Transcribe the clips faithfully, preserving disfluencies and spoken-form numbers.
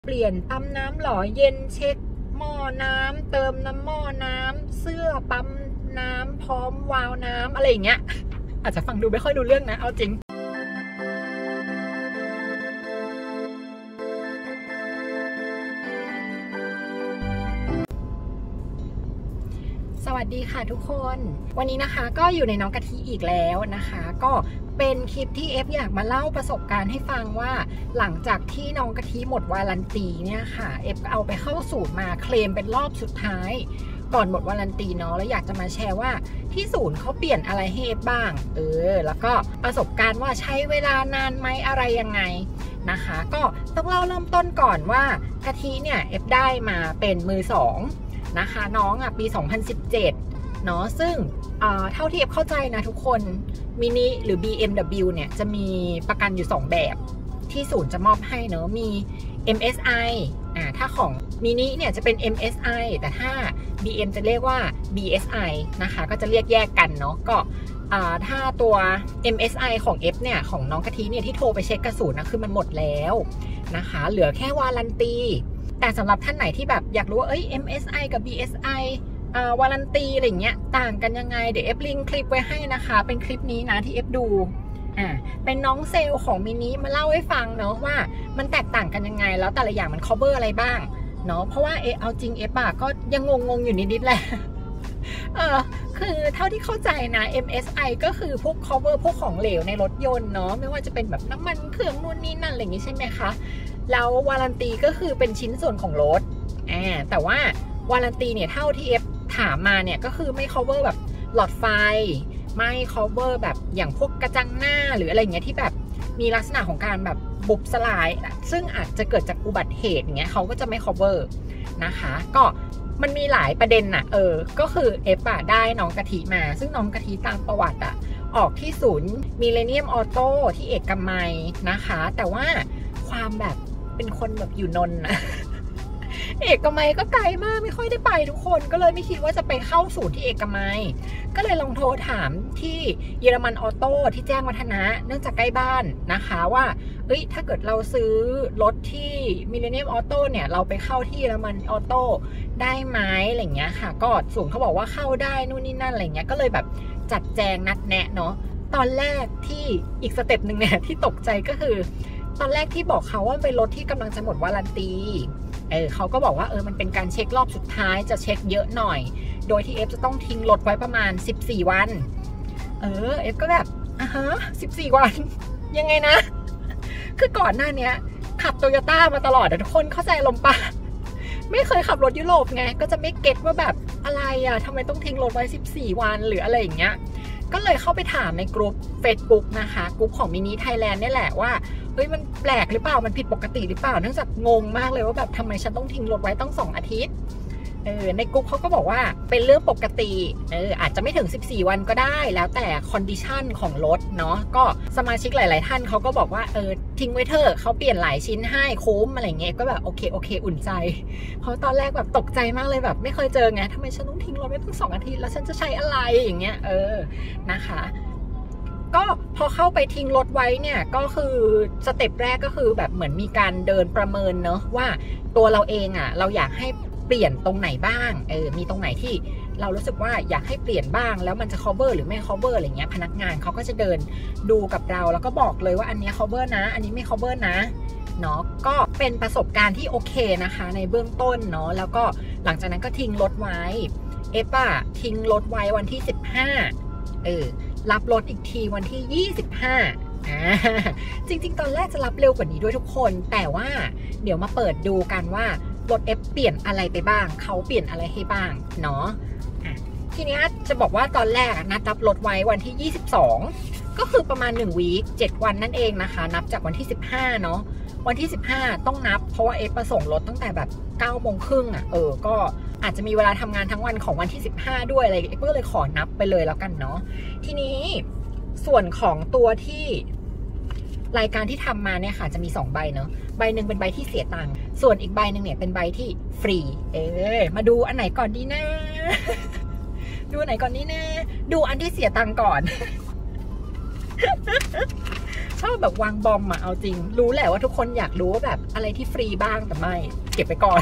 เปลี่ยนปั๊มน้ำหล่อเย็นเช็คหม้อน้ำเติมน้ำหม้อน้ำเสื้อปั๊มน้ำพร้อมวาล์วน้ำอะไรอย่างเงี้ยอาจจะฟังดูไม่ค่อยดูเรื่องนะเอาจริงสวัสดีค่ะทุกคนวันนี้นะคะก็อยู่ในน้องกะทิอีกแล้วนะคะก็เป็นคลิปที่เอฟอยากมาเล่าประสบการณ์ให้ฟังว่าหลังจากที่น้องกะทิหมดวารันตีเนี่ยค่ะเอฟเอาไปเข้าศูนย์มาเคลมเป็นรอบสุดท้ายก่อนหมดวารันตีเนาะแล้วอยากจะมาแชร์ว่าที่ศูนย์เขาเปลี่ยนอะไรให้เอฟบ้างเออแล้วก็ประสบการณ์ว่าใช้เวลานานไหมอะไรยังไงนะคะก็ต้องเล่าเริ่มต้นก่อนว่ากะทิเนี่ยเอฟได้มาเป็นมือสองนะคะน้องอ่ะปีสองพันสิบเจ็ดเนาะซึ่งเท่าที่เอฟเข้าใจนะทุกคนมินิหรือ บี เอ็ม ดับเบิลยู เนี่ยจะมีประกันอยู่สองแบบที่ศูนย์จะมอบให้เนาะมี เอ็ม เอส ไอ อ่าถ้าของมินิเนี่ยจะเป็น เอ็ม เอส ไอ แต่ถ้า บี เอ็ม จะเรียกว่า บี เอส ไอ นะคะก็จะเรียกแยกกันเนาะก็ถ้าตัว เอ็ม เอส ไอ ของ F เนี่ยของน้องกะทิเนี่ยที่โทรไปเช็คกระสุนนะคือมันหมดแล้วนะคะเหลือแค่วารันตีแต่สำหรับท่านไหนที่แบบอยากรู้ว่าเอ้ย เอ็ม เอส ไอ กับ บี เอส ไอ อ่าวารันตีอะไรเงี้ยต่างกันยังไงเดี๋ยว F ลิงก์คลิปไว้ให้นะคะเป็นคลิปนี้นะที่ F ดูอ่าเป็นน้องเซลล์ของมินิมาเล่าให้ฟังเนาะว่ามันแตกต่างกันยังไงแล้วแต่ละอย่างมัน cover อะไรบ้างเนาะเพราะว่าเอเอาจริง F อะก็ยังงงๆอยู่นิดๆแหละเออคือเท่าที่เข้าใจนะ เอ็ม เอส ไอ ก็คือพวก cover พวกของเหลวในรถยนต์เนาะไม่ว่าจะเป็นแบบน้ำมันเครื่องนู่นนี่นั่นอะไรอย่างงี้ใช่ไหมคะแล้ววารันตีก็คือเป็นชิ้นส่วนของรถอ่าแต่ว่าวารันตีเนี่ยเท่าที่ F ถามมาเนี่ยก็คือไม่ cover แบบหลอดไฟไม่ cover แบบอย่างพวกกระจังหน้าหรืออะไรเงี้ยที่แบบมีลักษณะของการแบบบุบสลายซึ่งอาจจะเกิดจากอุบัติเหตุอย่างเงี้ยเขาก็จะไม่ cover นะคะก็มันมีหลายประเด็นน่ะเออก็คือเอฟอะได้น้องกะทิมาซึ่งน้องกะทิตามประวัติอะออกที่ศูนย์มิเลเนียมออโต้ที่เอกมัยนะคะแต่ว่าความแบบเป็นคนแบบอยู่นนท์นะเอกมัยก็ไกลมากไม่ค่อยได้ไปทุกคนก็เลยไม่คิดว่าจะไปเข้าศูนย์ที่เอกมัยก็เลยลองโทรถามที่เยอรมันออโต้ที่แจ้งวัฒนะเนื่องจากใกล้บ้านนะคะว่าเอ้ยถ้าเกิดเราซื้อรถที่มิเลเนียมออโต้เนี่ยเราไปเข้าที่เยอรมันออโต้ได้ไหมอะไรเงี้ยค่ะก็ศูนย์เขาบอกว่าเข้าได้นู่นนี่นั่นอะไรเงี้ยก็เลยแบบจัดแจงนัดแนะเนาะตอนแรกที่อีกสเต็ปหนึ่งเนี่ยที่ตกใจก็คือตอนแรกที่บอกเขาว่าเป็นรถที่กำลังจะหมดวารันตีเออเขาก็บอกว่าเออมันเป็นการเช็ครอบสุดท้ายจะเช็คเยอะหน่อยโดยที่ F จะต้องทิ้งรถไว้ประมาณสิบสี่วันเออ F ก็แบบอ่ะฮะสิบสี่วันยังไงนะคือก่อนหน้านี้ขับโตโยต้ามาตลอดทุกคนเข้าใจลมปะไม่เคยขับรถยุโรปไงก็จะไม่เก็ตว่าแบบอะไรอ่ะทำไมต้องทิ้งรถไว้สิบสี่วันหรืออะไรอย่างเงี้ยก็เลยเข้าไปถามในกลุ่ม Facebook นะคะกลุ่มของมินิไทยแลนด์นี่แหละว่าเฮ้ยมันแปลกหรือเปล่ามันผิดปกติหรือเปล่าเนื่องจากงงมากเลยว่าแบบทำไมฉันต้องทิ้งรถไว้ต้องสองอาทิตย์เออในกลุ่มเขาก็บอกว่าเป็นเรื่องปกติเอออาจจะไม่ถึงสิบสี่วันก็ได้แล้วแต่คอนดิชันของรถเนาะก็สมาชิกหลายๆท่านเขาก็บอกว่าเออทิ้งไว้เถอะเขาเปลี่ยนหลายชิ้นให้คุ้มอะไรเงี้ยก็แบบโอเคโอเคอุ่นใจเพราะตอนแรกแบบตกใจมากเลยแบบไม่เคยเจอไงทำไมฉันต้องทิ้งรถไว้ตั้งสองอาทิตย์แล้วฉันจะใช้อะไรอย่างเงี้ยเออนะคะก็พอเข้าไปทิ้งรถไว้เนี่ยก็คือสเต็ปแรกก็คือแบบเหมือนมีการเดินประเมินเนอะว่าตัวเราเองอ่ะเราอยากให้เปลี่ยนตรงไหนบ้างเออมีตรงไหนที่เรารู้สึกว่าอยากให้เปลี่ยนบ้างแล้วมันจะ cover หรือไม่ cover อะไรเงี้ยพนักงานเขาก็จะเดินดูกับเราแล้วก็บอกเลยว่าอันนี้ cover นะอันนี้ไม่ cover นะเนาะก็เป็นประสบการณ์ที่โอเคนะคะในเบื้องต้นเนาะแล้วก็หลังจากนั้นก็ทิ้งรถไว้เอฟอะทิ้งรถไว้วันที่สิบห้าเออรับรถอีกทีวันที่ยี่สิบห้าอ่าจริงๆตอนแรกจะรับเร็วกว่านี้ด้วยทุกคนแต่ว่าเดี๋ยวมาเปิดดูกันว่ารถ F เปลี่ยนอะไรไปบ้างเขาเปลี่ยนอะไรให้บ้างเนาะะทีนี้จะบอกว่าตอนแรกนัดรับรถไว้วันที่ยี่สิบสองก็คือประมาณหนึ่งวีคเจ็ดวันนั่นเองนะคะนับจากวันที่สิบห้าเนาะวันที่สิบห้าต้องนับเพราะว่า F ประส่งรถตั้งแต่แบบเก้าโมงครึ่งอ่ะเออก็อาจจะมีเวลาทำงานทั้งวันของวันที่สิบห้าด้วยอะไรก็เลยขอนับไปเลยแล้วกันเนาะทีนี้ส่วนของตัวที่รายการที่ทำมาเนี่ยค่ะจะมีสองใบเนาะใบหนึ่งเป็นใบที่เสียตังค์ส่วนอีกใบหนึ่งเนี่ยเป็นใบที่ฟรีเออมาดูอันไหนก่อนดีนะ ดูอันไหนก่อนดีนะดูอันที่เสียตังค์ก่อนชอบแบบวางบอมอะเอาจริงรู้แหละว่าทุกคนอยากรู้ว่าแบบอะไรที่ฟรีบ้างแต่ไม่เก็บไปก่อน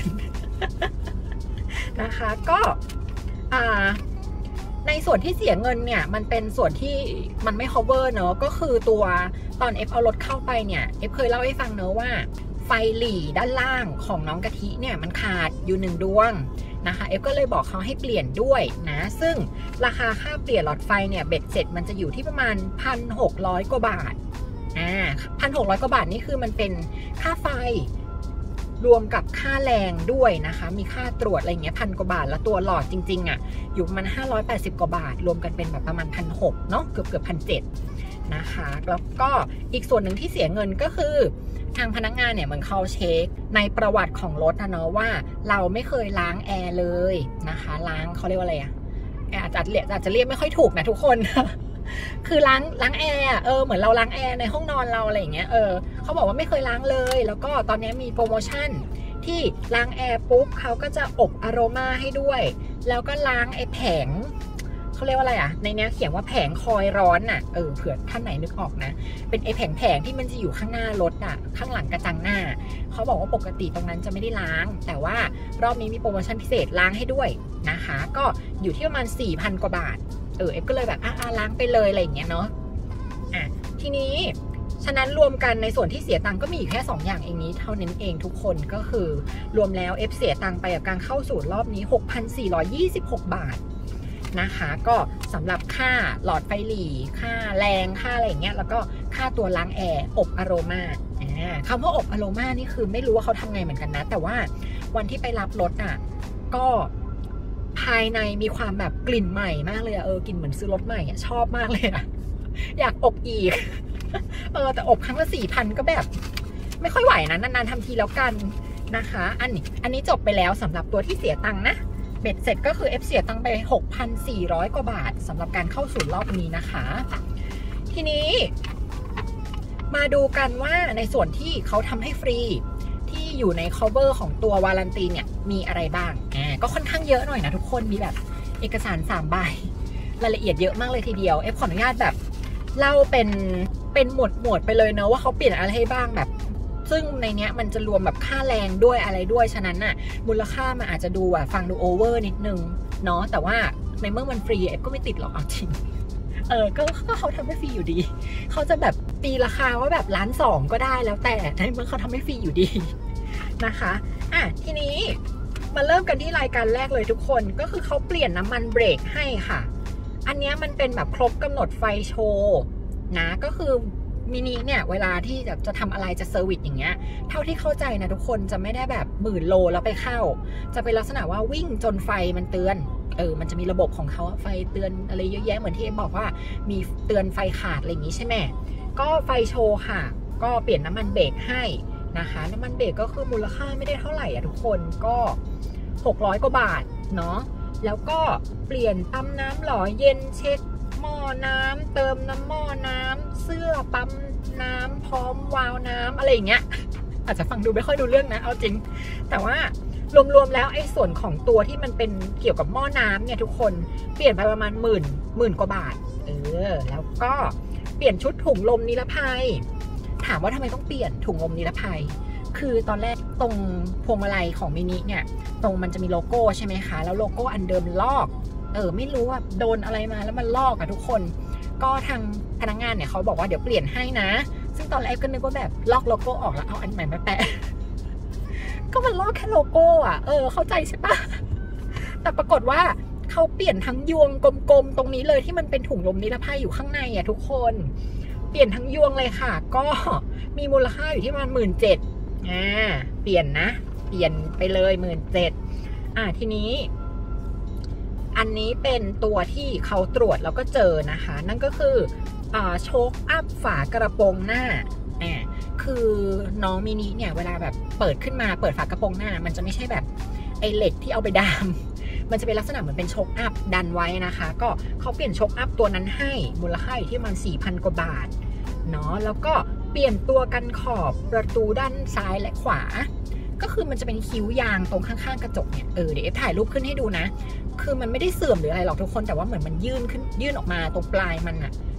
นะคะก็อ่าในส่วนที่เสียเงินเนี่ยมันเป็นส่วนที่มันไม่ cover เนอะก็คือตัวตอนเอฟเอารถเข้าไปเนี่ยเอฟเคยเล่าให้ฟังเนอะว่าไฟหลีด้านล่างของน้องกะทิเนี่ยมันขาดอยู่หนึ่งดวงนะคะเอฟก็เลยบอกเขาให้เปลี่ยนด้วยนะซึ่งราคาค่าเปลี่ยนหลอดไฟเนี่ยเบ็ดเสร็จมันจะอยู่ที่ประมาณ หนึ่งพันหกร้อย กว่าบาทอ่า หนึ่งพันหกร้อย กว่าบาทนี่คือมันเป็นค่าไฟรวมกับค่าแรงด้วยนะคะมีค่าตรวจอะไรเงี้ยพันกว่าบาทแล้วตัวหลอดจริงๆอ่ะอยู่ประมาณห้าร้อยแปดสิบกว่าบาทรวมกันเป็นแบบประมาณ หนึ่งพันหกร้อย เนาะเกือบเกือบพันเจ็ดนะคะแล้วก็อีกส่วนหนึ่งที่เสียเงินก็คือทางพนักงานเนี่ยเหมือนเขาเช็คในประวัติของรถนะเนาะว่าเราไม่เคยล้างแอร์เลยนะคะล้างเขาเรียกว่าอะไรอะอาจจะอาจจะเรียกไม่ค่อยถูกนะทุกคน คือล้างล้างแอร์เออเหมือนเราล้างแอร์ในห้องนอนเราอะไรอย่างเงี้ยเออเขาบอกว่าไม่เคยล้างเลยแล้วก็ตอนนี้มีโปรโมชั่นที่ล้างแอร์ปุ๊บเขาก็จะอบอโรมาให้ด้วยแล้วก็ล้างไอ้แผงเขาเรียกว่าอะไรอ่ะในนี้เขียนว่าแผงคอยร้อนน่ะเออเผื่อท่านไหนนึกออกนะเป็นไอ้แผงแผงที่มันจะอยู่ข้างหน้ารถอ่ะข้างหลังกระจังหน้าเขาบอกว่าปกติตรงนั้นจะไม่ได้ล้างแต่ว่ารอบนี้มีโปรโมชั่นพิเศษล้างให้ด้วยนะคะก็อยู่ที่ประมาณ สี่พัน กว่าบาทเออเอฟก็เลยแบบอ่ะล้างไปเลยอะไรอย่างเงี้ยเนาะอ่ะทีนี้ฉะนั้นรวมกันในส่วนที่เสียตังค์ก็มีอยู่แค่สองอย่างเองนี้เท่านั้นเองทุกคนก็คือรวมแล้วเอฟเสียตังค์ไปกับการเข้าสู่รอบนี้ หกพันสี่ร้อยยี่สิบหก บาทนะคะก็สำหรับค่าหลอดไฟหลีค่าแรงค่าอะไรอย่างเงี้ยแล้วก็ค่าตัวล้างแอร์อบอโรมาอ่าคำว่าอบอโรมานี่คือไม่รู้ว่าเขาทำไงเหมือนกันนะแต่ว่าวันที่ไปรับรถอ่ะก็ภายในมีความแบบกลิ่นใหม่มากเลยอะเออกลิ่นเหมือนซื้อรถใหม่อะชอบมากเลยอะอยากอบอีก เออแต่อบครั้งละสี่พันก็แบบไม่ค่อยไหวนะนานๆทำทีแล้วกันนะคะอันนี้อันนี้จบไปแล้วสำหรับตัวที่เสียตังค์นะเบ็ดเสร็จก็คือเอฟเสียตังค์ไป หกพันสี่ร้อย กว่าบาทสำหรับการเข้าสู่รอบนี้นะคะทีนี้มาดูกันว่าในส่วนที่เขาทำให้ฟรีที่อยู่ใน cover ของตัววารันตีเนี่ยมีอะไรบ้างอ่าก็ค่อนข้างเยอะหน่อยนะทุกคนมีแบบเอกสารสามใบรายละเอียดเยอะมากเลยทีเดียวเอฟขออนุญาตแบบเล่าเป็นเป็นหมวดหมวดไปเลยเนาะว่าเขาเปลี่ยนอะไรให้บ้างแบบซึ่งในเนี้ยมันจะรวมแบบค่าแรงด้วยอะไรด้วยฉะนั้นน่ะมูลค่ามันอาจจะดูอ่ะฟังดูโอเวอร์นิดนึงเนาะแต่ว่าในเมื่อมันฟรีเอฟก็ไม่ติดหรอกเอาจริงเออก็ก็เขาทำให้ฟรีอยู่ดีเขาจะแบบตีราคาว่าแบบล้านสองก็ได้แล้วแต่ในเมื่อเขาทำให้ฟรีอยู่ดีนะคะอ่ะทีนี้มาเริ่มกันที่รายการแรกเลยทุกคนก็คือเขาเปลี่ยนน้ำมันเบรกให้ค่ะอันนี้มันเป็นแบบครบกำหนดไฟโชว์นะก็คือมินิเนี่ยเวลาที่จะจะทำอะไรจะเซอร์วิสอย่างเงี้ยเท่าที่เข้าใจนะทุกคนจะไม่ได้แบบหมื่นโลแล้วไปเข้าจะเป็นลักษณะว่าวิ่งจนไฟมันเตือนเออมันจะมีระบบของเขาไฟเตือนอะไรเยอะแยะเหมือนที่เอ็มบอกว่ามีเตือนไฟขาดอะไรอย่างงี้ใช่ไหมก็ไฟโชว์ค่ะก็เปลี่ยนน้ำมันเบรกให้นะคะน้ำมันเบรกก็คือมูลค่าไม่ได้เท่าไหร่อ่ะทุกคนก็หกร้อยกว่าบาทเนาะแล้วก็เปลี่ยนปั๊มน้ำหล่อเย็นเช็คหม้อน้ำเติมน้ำหม้อน้ำเสื้อปั๊มน้ำพร้อมวาล์วน้ำอะไรอย่างเงี้ยอาจจะฟังดูไม่ค่อยดูเรื่องนะเอาจริงแต่ว่ารวมๆแล้วไอ้ส่วนของตัวที่มันเป็นเกี่ยวกับหม้อน้ำเนี่ยทุกคนเปลี่ยนไปประมาณหมื่นหมื่นกว่าบาทเออแล้วก็เปลี่ยนชุดถุงลมนิรภัยถามว่าทำไมต้องเปลี่ยนถุงลมนิรภัยคือตอนแรกตรงพวงมาลัยของมินิเนี่ยตรงมันจะมีโลโก้ใช่ไหมคะแล้วโลโก้อันเดิมลอกเออไม่รู้ว่าโดนอะไรมาแล้วมันลอกอะทุกคนก็ทางพนักงานเนี่ยเขาบอกว่าเดี๋ยวเปลี่ยนให้นะซึ่งตอนแรกก็นึกว่าแบบลอกโลโก้ออกแล้วเอาอันใหม่มาแปะ ก็มันลอกแค่โลโก้อะเออเข้าใจใช่ปะแต่ปรากฏว่าเขาเปลี่ยนทั้งยวงกลมๆตรงนี้เลยที่มันเป็นถุงลมนิรภัยอยู่ข้างในอะทุกคนเปลี่ยนทั้งยวงเลยค่ะก็มีมูลค่าอยู่ที่ประมาณหมื่นเจ็ดอ่าเปลี่ยนนะเปลี่ยนไปเลยหมื่นเจ็ดอ่าทีนี้อันนี้เป็นตัวที่เขาตรวจแล้วก็เจอนะคะนั่นก็คืออ่าโชคอัพฝากระโปรงหน้าอ่าคือน้องมินิเนี่ยเวลาแบบเปิดขึ้นมาเปิดฝากระโปรงหน้ามันจะไม่ใช่แบบไอเหล็กที่เอาไปดามมันจะเป็นลักษณะเหมือนเป็นโชคอัพดันไว้นะคะก็เขาเปลี่ยนโชคอัพตัวนั้นให้มูลค่าอยู่ที่ประมาณ สี่พัน กว่าบาทเนาะแล้วก็เปลี่ยนตัวกันขอบประตูด้านซ้ายและขวาก็คือมันจะเป็นคิ้วยางตรงข้างๆกระจกเนี่ยเออเดี๋ยวเอฟถ่ายรูปขึ้นให้ดูนะคือมันไม่ได้เสื่อมหรืออะไรหรอกทุกคนแต่ว่าเหมือนมันยื่นขึ้นยื่นออกมาตรงปลายมันอะ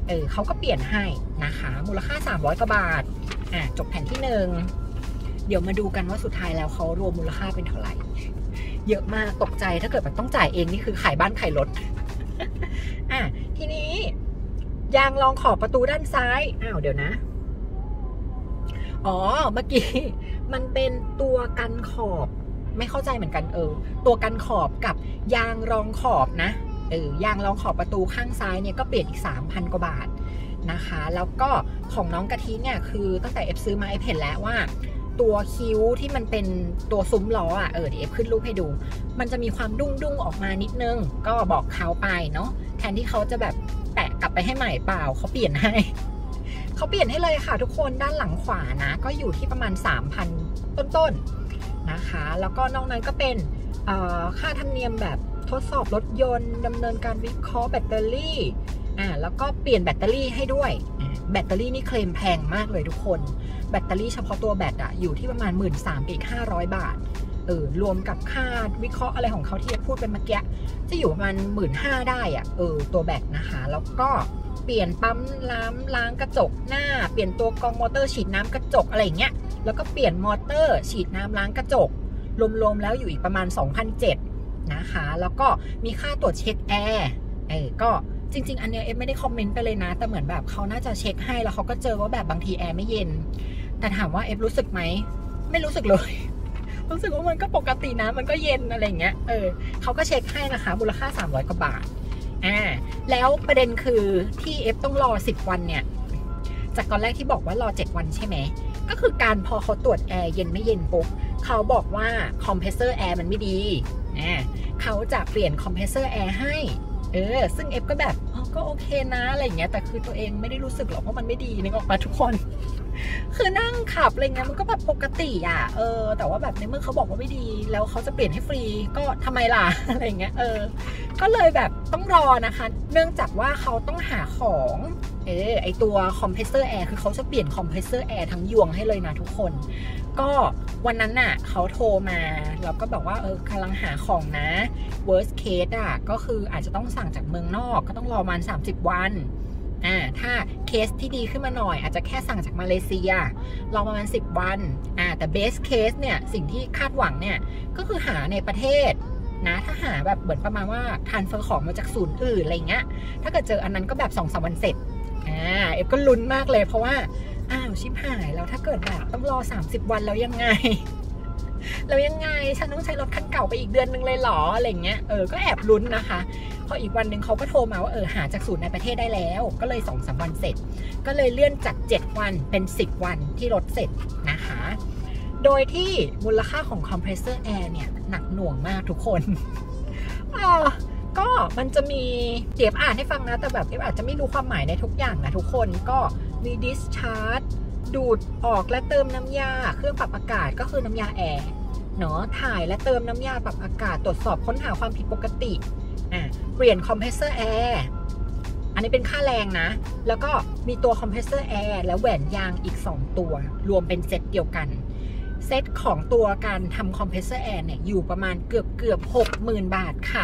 เออเขาก็เปลี่ยนให้นะคะมูลค่าสามร้อยกว่าบาทอ่ะจบแผ่นที่หนึ่งเดี๋ยวมาดูกันว่าสุดท้ายแล้วเขารวมมูลค่าเป็นเท่าไหร่เยอะมากตกใจถ้าเกิดแบบต้องจ่ายเองนี่คือขายบ้านขายรถ อ่ะทีนี้ยางรองขอบประตูด้านซ้ายอ้าวเดี๋ยวนะอ๋อเมื่อกี้มันเป็นตัวกันขอบไม่เข้าใจเหมือนกันเออตัวกันขอบกับยางรองขอบนะเออยางรองขอบประตูข้างซ้ายเนี่ยก็เปลี่ยนอีก สามพัน กว่าบาทนะคะแล้วก็ของน้องกะทิเนี่ยคือตั้งแต่เอฟซื้อมาเอฟเห็นแล้วว่าตัวคิ้วที่มันเป็นตัวซุ้มล้ออ่ะเออเดี๋ยวเอฟขึ้นรูปให้ดูมันจะมีความดุ้งดุ้งออกมานิดนึงก็บอกเขาไปเนาะแทนที่เขาจะแบบแปะกลับไปให้ใหม่เปล่าเขาเปลี่ยนให้เขาเปลี่ยนให้เลยค่ะทุกคนด้านหลังขวานะก็อยู่ที่ประมาณ สามพัน ต้นๆนะคะแล้วก็นอกนั้นก็เป็นค่าธรรมเนียมแบบทดสอบรถยนต์ดำเนินการวิเคราะห์แบตเตอรี่อ่าแล้วก็เปลี่ยนแบตเตอรี่ให้ด้วยแบตเตอรี่นี่เคลมแพงมากเลยทุกคนแบตเตอรี่เฉพาะตัวแบตอะอยู่ที่ประมาณ หนึ่งหมื่นสามพัน กับอีกห้าร้อยบาทเออรวมกับค่าวิเคราะห์อะไรของเขาที่พูดเป็นเมื่อกี้จะอยู่ประมาณ หนึ่งหมื่นห้าพัน ได้อะเออตัวแบตนะคะแล้วก็เปลี่ยนปั๊มล้างล้างกระจกหน้าเปลี่ยนตัวกรองมอเตอร์ฉีดน้ำกระจกอะไรอย่างเงี้ยแล้วก็เปลี่ยนมอเตอร์ฉีดน้ำล้างกระจกรวมๆแล้วอยู่อีกประมาณ สองพันเจ็ดร้อยนะคะแล้วก็มีค่าตรวจเช็คแอร์เออก็จริงๆอันเนี้ยเอฟไม่ได้คอมเมนต์ไปเลยนะแต่เหมือนแบบเขาน่าจะเช็คให้แล้วเขาก็เจอว่าแบบบางทีแอร์ไม่เย็นแต่ถามว่าเอฟรู้สึกไหมไม่รู้สึกเลยรู้สึกว่ามันก็ปกตินะมันก็เย็นอะไรเงี้ยเออเขาก็เช็คให้นะคะมูลค่าสามร้อยกว่าบาทอ่าแล้วประเด็นคือที่เอฟต้องรอสิบวันเนี่ยจากตอนแรกที่บอกว่ารอเจ็ดวันใช่ไหมก็คือการพอเขาตรวจแอร์เย็นไม่เย็นปุ๊บเขาบอกว่าคอมเพรสเซอร์แอร์มันไม่ดีนะเขาจะเปลี่ยนคอมเพรสเซอร์แอร์ให้เออซึ่งเอฟก็แบบอ๋อก็โอเคนะอะไรอย่างเงี้ยแต่คือตัวเองไม่ได้รู้สึกหรอกว่ามันไม่ดีนึกออกมาทุกคนคือนั่งขับอะไรเงี้ยมันก็แบบปกติอ่ะเออแต่ว่าแบบในเมื่อเขาบอกว่าไม่ดีแล้วเขาจะเปลี่ยนให้ฟรีก็ทำไมล่ะอะไรเงี้ยเออก็เลยแบบต้องรอนะคะเนื่องจากว่าเขาต้องหาของเออไอตัวคอมเพรสเซอร์แอร์คือเขาจะเปลี่ยนคอมเพรสเซอร์แอร์ทั้งยวงให้เลยนะทุกคนก็วันนั้นน่ะเขาโทรมาแล้วก็บอกว่าเออกำลังหาของนะ worst case อ่ะก็คืออาจจะต้องสั่งจากเมืองนอกก็ต้องรอประมาณสามสิบวันอ่าถ้าเคสที่ดีขึ้นมาหน่อยอาจจะแค่สั่งจากมาเลเซียรอประมาณสิบวันอ่าแต่ best case เนี่ยสิ่งที่คาดหวังเนี่ยก็คือหาในประเทศนะถ้าหาแบบเหมือนประมาณว่าทรานสเฟอร์ของมาจากศูนย์อื่นอะไรเงี้ยถ้าเกิดเจออันนั้นก็แบบ สองถึงสาม วันเสร็จอ่าเอฟก็ลุ้นมากเลยเพราะว่าอ้าวชิบหายแล้วถ้าเกิดแบบต้องรอสามสิบวันแล้วยังไงแล้วยังไงฉันต้องใช้รถคันเก่าไปอีกเดือนนึงเลยหรออะไรเงี้ยเออก็แอบลุ้นนะคะพออีกวันนึงเขาก็โทรมาว่าเออหาจากศูนย์ในประเทศได้แล้วก็เลย สองถึงสาม วันเสร็จก็เลยเลื่อนจากเจ็ดวันเป็นสิบวันที่รถเสร็จนะคะโดยที่มูลค่าของคอมเพรสเซอร์แอร์เนี่ยหนักหน่วงมากทุกคนอ่าก็มันจะมีเดี๋ยวอ่านให้ฟังนะแต่แบบเอฟอาจจะไม่รู้ความหมายในทุกอย่างนะทุกคนก็มี discharge ดูดออกและเติมน้ำยาเครื่องปรับอากาศก็คือน้ำยาแอร์เนาะถ่ายและเติมน้ำยาปรับอากาศตรวจสอบค้นหาความผิดปกติอ่ะเปลี่ยนคอมเพรสเซอร์แอร์อันนี้เป็นค่าแรงนะแล้วก็มีตัวคอมเพรสเซอร์แอร์และแหวนยางอีกสองตัวรวมเป็นเซตเดียวกันเซตของตัวการทำคอมเพรสเซอร์แอร์เนี่ยอยู่ประมาณเกือบเกือบหกหมื่นบาทค่ะ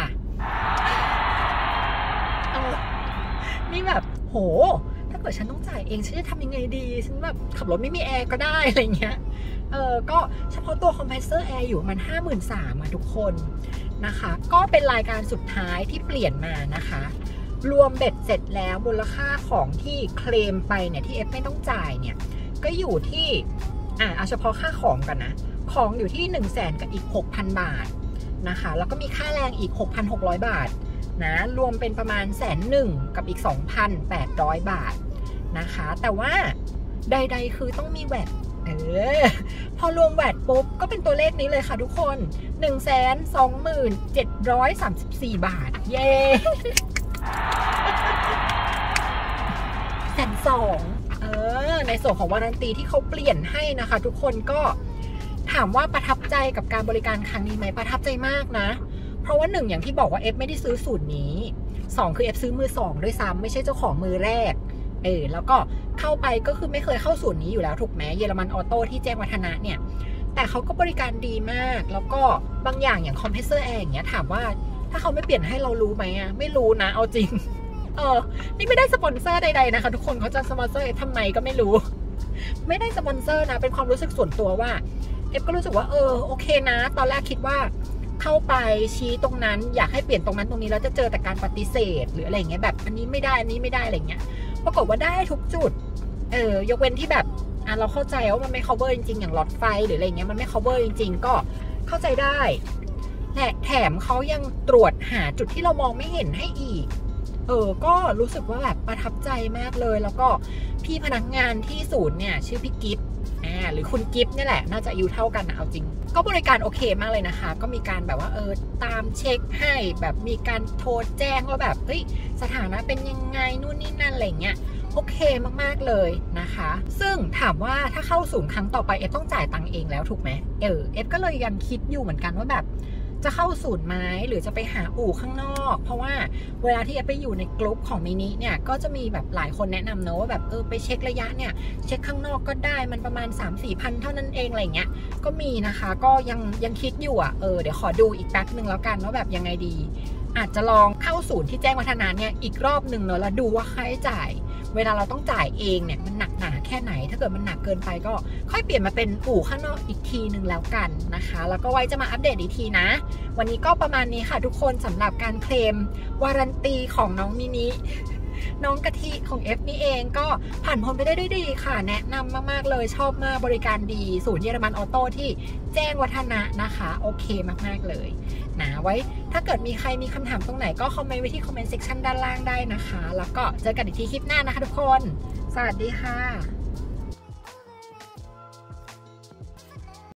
นี่แบบโหถ้าเกิดฉันต้องจ่ายเองฉันจะทำยังไงดีฉันแบบขับรถไม่มีแอร์ก็ได้อะไรเงี้ยเออก็เฉพาะตัวคอมเพรสเซอร์แอร์อยู่มันห้าหมื่นสามพันทุกคนนะคะก็เป็นรายการสุดท้ายที่เปลี่ยนมานะคะรวมเบ็ดเสร็จแล้วมูลค่าของที่เคลมไปเนี่ยที่เอฟไม่ต้องจ่ายเนี่ยก็อยู่ที่อ่าเอาเฉพาะค่าของกันนะของอยู่ที่ หนึ่งแสน กับอีก หกพัน บาทนะคะแล้วก็มีค่าแรงอีก หกพันหกร้อย บาทนะรวมเป็นประมาณแสนหนึ่งกับอีก สองพันแปดร้อย บาทนะคะแต่ว่าใดๆคือต้องมีแวตเออพอรวมแวตปุ๊บก็เป็นตัวเลขนี้เลยค่ะทุกคน หนึ่งแสนสองหมื่นเจ็ดร้อยสามสิบสี่ บาทเย้แสนสองเออในส่วนของวารันตีที่เขาเปลี่ยนให้นะคะทุกคนก็ถามว่าประทับใจกับการบริการครั้งนี้ไหมประทับใจมากนะเพราะว่าหนึ่งอย่างที่บอกว่าเอฟไม่ได้ซื้อสูตรนี้สองคือเอฟซื้อมือสองด้วยซ้ำไม่ใช่เจ้าของมือแรกเออแล้วก็เข้าไปก็คือไม่เคยเข้าสูตรนี้อยู่แล้วถูกไหมเยอรมันออโต้ที่แจ้งวัฒนะเนี่ยแต่เขาก็บริการดีมากแล้วก็บางอย่างอย่างคอมเพรสเซอร์แอร์อย่างเงี้ยถามว่าถ้าเขาไม่เปลี่ยนให้เรารู้ไหมอ่ะไม่รู้นะเอาจริงเออนี่ไม่ได้สปอนเซอร์ใดๆนะคะทุกคนเขาจะสปอนเซอร์ทำไมก็ไม่รู้ไม่ได้สปอนเซอร์นะเป็นความรู้สึกส่วนตัวว่าเอฟก็รู้สึกว่าเออโอเคนะตอนแรกคิดว่าเข้าไปชี้ตรงนั้นอยากให้เปลี่ยนตรงนั้นตรงนี้แล้วจะเจอแต่การปฏิเสธหรืออะไรเงี้ยแบบอันนี้ไม่ได้อันนี้ไม่ได้อะไรเงี้ยปรากฏว่าได้ทุกจุดเออยกเว้นที่แบบอ่ะเราเข้าใจว่ามันไม่ cover จริงๆอย่างหลอดไฟหรืออะไรเงี้ยมันไม่ cover จริงๆก็เข้าใจได้และแถมเขายังตรวจหาจุดที่เรามองไม่เห็นให้อีกเออก็รู้สึกว่าแบบประทับใจมากเลยแล้วก็พี่พนักงานที่ศูนย์เนี่ยชื่อพี่กิฟต์อ่าหรือคุณกิฟต์นี่แหละน่าจะอายุเท่ากันนะเอาจริงก็บริการโอเคมากเลยนะคะก็มีการแบบว่าเออตามเช็คให้แบบมีการโทรแจ้งว่าแบบเฮ้ยสถานะเป็นยังไงนู่นนี่นั่นอะไรเงี้ยโอเคมากๆเลยนะคะซึ่งถามว่าถ้าเข้าศูนย์ครั้งต่อไปเอฟต้องจ่ายตังค์เองแล้วถูกไหมเออเอฟก็เลยยังคิดอยู่เหมือนกันว่าแบบจะเข้าศูนย์ไหมหรือจะไปหาอู่ข้างนอกเพราะว่าเวลาที่เอฟไปอยู่ในกลุ่มของมินิเนี่ยก็จะมีแบบหลายคนแนะนำเนอะว่าแบบเออไปเช็คระยะเนี่ยเช็คข้างนอกก็ได้มันประมาณ สามสี่พันเท่านั้นเองอะไรเงี้ยก็มีนะคะก็ยังยังคิดอยู่อ่ะเออเดี๋ยวขอดูอีกแป๊บนึงแล้วกันว่าแบบยังไงดีอาจจะลองเข้าศูนย์ที่แจ้งวัฒนะเนี่ยอีกรอบหนึ่งเนอะแล้วดูว่าค่าใช้จ่ายเวลาเราต้องจ่ายเองเนี่ยมันหนักหนาแค่ไหนถ้าเกิดมันหนักเกินไปก็ค่อยเปลี่ยนมาเป็นอู่ข้างนอกอีกทีหนึ่งแล้วกันนะคะแล้วก็ไว้จะมาอัปเดตอีกทีนะวันนี้ก็ประมาณนี้ค่ะทุกคนสำหรับการเคลมวารันตีของน้องมินิน้องกะทิของ F นี่เองก็ผ่านพ้นไปได้ด้วยดีค่ะแนะนำมากๆเลยชอบมากบริการดีศูนย์เยอรมันออโต้ที่แจ้งวัฒนะนะคะโอเคมากๆเลยนะไว้ถ้าเกิดมีใครมีคำถามตรงไหนก็คอมเมนต์ไว้ที่คอมเมนต์เซกชันด้านล่างได้นะคะแล้วก็เจอกันอีกทีคลิปหน้านะคะทุกคนสวัสดีค่ะ